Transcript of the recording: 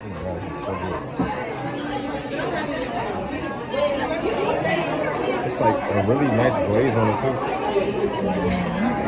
God, it's so good. It's like a really nice glaze on it too.